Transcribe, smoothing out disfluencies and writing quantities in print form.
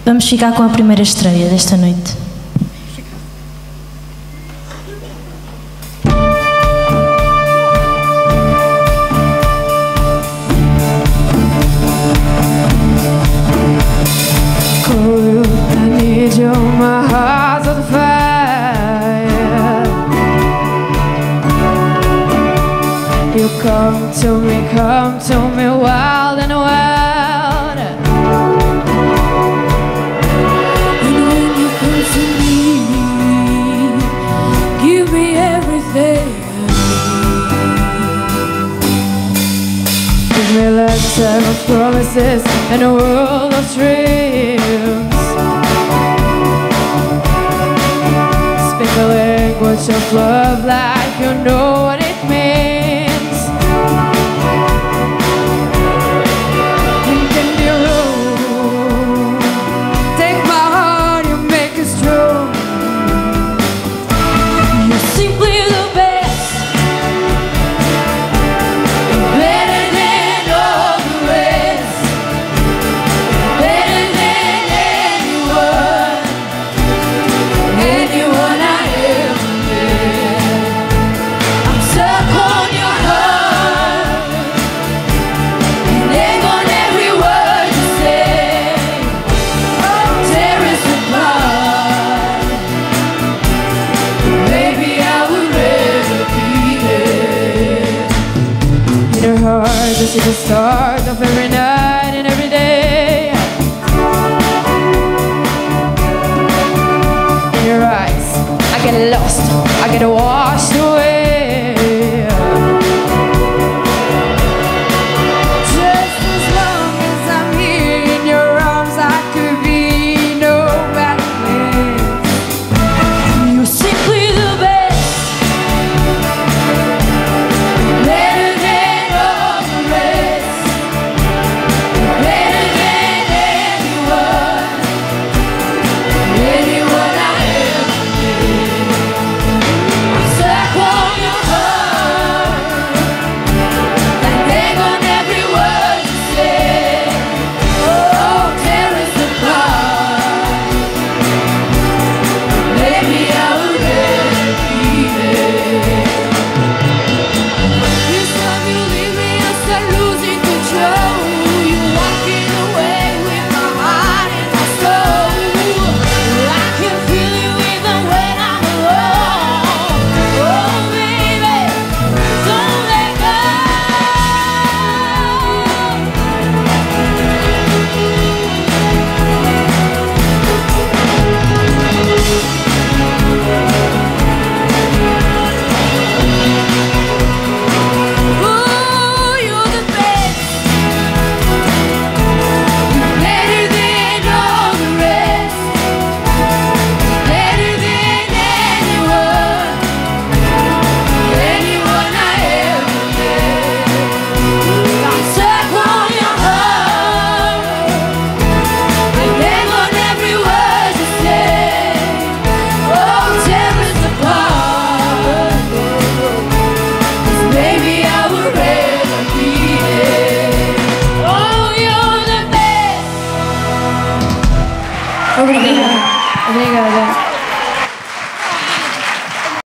Vamos ficar com a primeira estreia desta noite. My heart's on fire. You come to me wild and wild. And when you come to me, give me everything. Give me a lifetime of promises and a world of dreams. The language of love like you know what it means. You can be rude. Take my heart, you make it strong. You're simply the best, better than all the rest, better than anyone, anyone I this is the start of every night and every day. In your eyes, I get lost, I get washed away. Just as long as I'm here in your arms, I could be no better place. You're simply the best, better than all the rest, better than anyone, anyone I ever met. I'm stuck on your heart, like hang on every word you say. Oh, tear us apart. Maybe I would rather be there. Each time you leave me, I start losing control. You're walking away with my heart and my soul. I can feel you even when I'm alone. Oh, baby, don't let go. Ooh, you're the best, better than all the rest, better than anyone, anyone I ever met. I'm stuck on your heart, I hang on every word you say. Oh, tear us apart, 'cause maybe I would rather be there. Oh, you're the best. Obrigada. Obrigada.